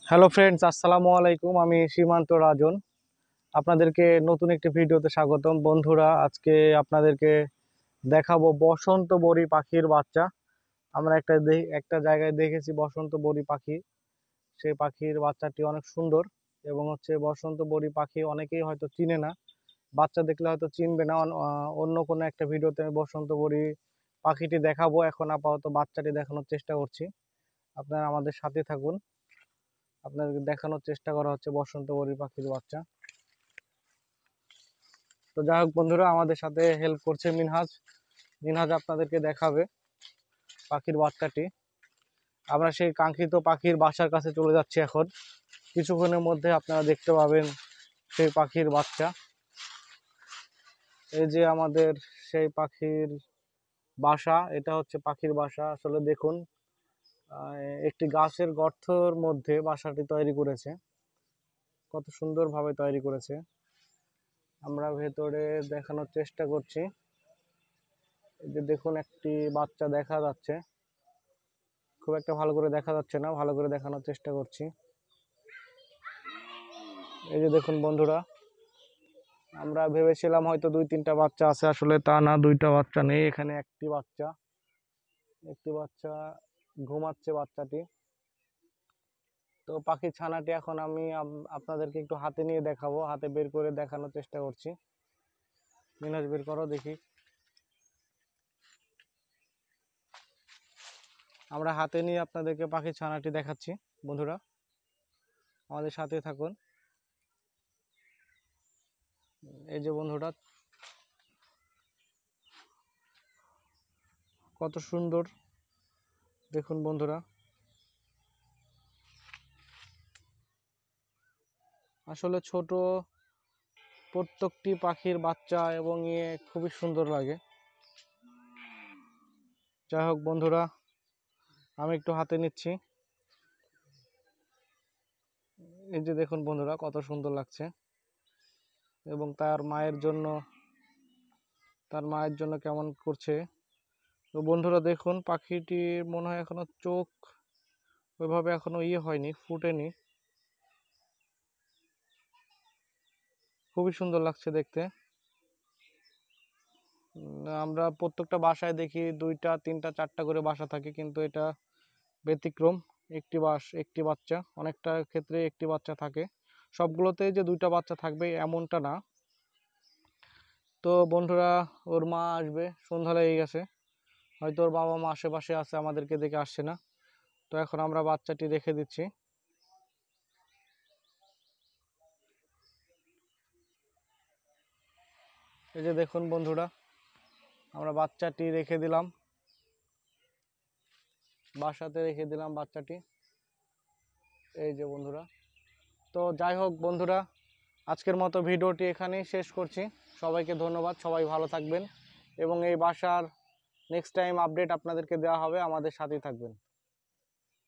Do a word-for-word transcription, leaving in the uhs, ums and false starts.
Hello friends, আসসালামু আলাইকুম। আমি সীমান্ত রাজন, আপনাদেরকে নতুন একটি ভিডিওতে স্বাগতম। বন্ধুরা, আজকে আপনাদেরকে দেখাবো বসন্ত বড়ি পাখির বাচ্চা। আমরা একটা একটা জায়গায় দেখেছি বসন্ত বড়ি পাখি। সেই পাখির বাচ্চাটি অনেক সুন্দর এবং হচ্ছে বসন্ত বড়ি পাখি অনেকেই হয়তো চিনে না, বাচ্চা দেখলে হয়তো চিনবে না। অন্য কোনো একটা ভিডিওতে আমি বসন্ত বড়ি পাখিটি দেখাবো। এখন আপাতত বাচ্চাটি দেখানোর চেষ্টা করছি, আপনারা আমাদের সাথে থাকুন। আপনাদেরকে দেখানোর চেষ্টা করা হচ্ছে বসন্ত বড়ি পাখির বাচ্চা। তো যাই হোক বন্ধুরা, আমাদের সাথে হেল্প করছে মিনহাজ। মিনহাজ আপনাদেরকে দেখাবে পাখির বাচ্চাটি। আমরা সেই কাঙ্ক্ষিত পাখির বাসার কাছে চলে যাচ্ছি এখন। কিছুক্ষণের মধ্যে আপনারা দেখতে পাবেন সেই পাখির বাচ্চা। এই যে আমাদের সেই পাখির বাসা, এটা হচ্ছে পাখির বাসা। আসলে দেখুন, একটি গাছের গর্তের মধ্যে বাসাটি তৈরি করেছে, কত সুন্দরভাবে তৈরি করেছে। আমরা ভেতরে দেখানোর চেষ্টা করছি। এই যে দেখুন, একটি বাচ্চা দেখা যাচ্ছে, খুব একটা ভালো করে দেখা যাচ্ছে না, ভালো করে দেখানোর চেষ্টা করছি। এই যে দেখুন বন্ধুরা, আমরা ভেবেছিলাম হয়তো দুই তিনটা বাচ্চা আছে, আসলে তা না, দুইটা বাচ্চা নেই, এখানে একটি বাচ্চা একটি বাচ্চা ঘুমাচ্ছে বাচ্চাটি। তো পাখির ছানাটি এখন আমি আপনাদেরকে একটু হাতে নিয়ে দেখাবো, হাতে বের করে দেখানোর চেষ্টা করছি। মিনাজ, বের করো দেখি। আমরা হাতে নিয়ে আপনাদেরকে পাখির ছানাটি দেখাচ্ছি। বন্ধুরা, আমাদের সাথে থাকুন। এই যে বন্ধুরা, কত সুন্দর দেখুন বন্ধুরা। আসলে ছোট প্রত্যেকটি পাখির বাচ্চা এবং ইয়ে খুবই সুন্দর লাগে। যাই হোক বন্ধুরা, আমি একটু হাতে নিচ্ছি। এই যে দেখুন বন্ধুরা, কত সুন্দর লাগছে। এবং তার মায়ের জন্য তার মায়ের জন্য কেমন করছে। তো বন্ধুরা দেখুন, পাখিটির মনে হয় এখনো চোখ ওইভাবে এখনো ইয়ে হয়নি, ফুটেনি। খুবই সুন্দর লাগছে দেখতে। আমরা প্রত্যেকটা বাসায় দেখি দুইটা তিনটা চারটা করে বাসা থাকে, কিন্তু এটা ব্যতিক্রম। একটি বাস একটি বাচ্চা, অনেকটা ক্ষেত্রে একটি বাচ্চা থাকে, সবগুলোতে যে দুইটা বাচ্চা থাকবে এমনটা না। তো বন্ধুরা, ওর মা আসবে, সন্ধ্যা লেগে গেছে, হয়তো ওর বাবা মা আশেপাশে আছে, আমাদেরকে দেখে আসছে না। তো এখন আমরা বাচ্চাটি রেখে দিচ্ছি। এই যে দেখুন বন্ধুরা, আমরা বাচ্চাটি রেখে দিলাম, বাসাতে রেখে দিলাম বাচ্চাটি। এই যে বন্ধুরা, তো যাই হোক বন্ধুরা, আজকের মতো ভিডিওটি এখানেই শেষ করছি। সবাইকে ধন্যবাদ, সবাই ভালো থাকবেন এবং এই বাসার নেক্সট টাইম আপডেট আপনাদেরকে দেওয়া হবে, আমাদের সাথেই থাকবেন।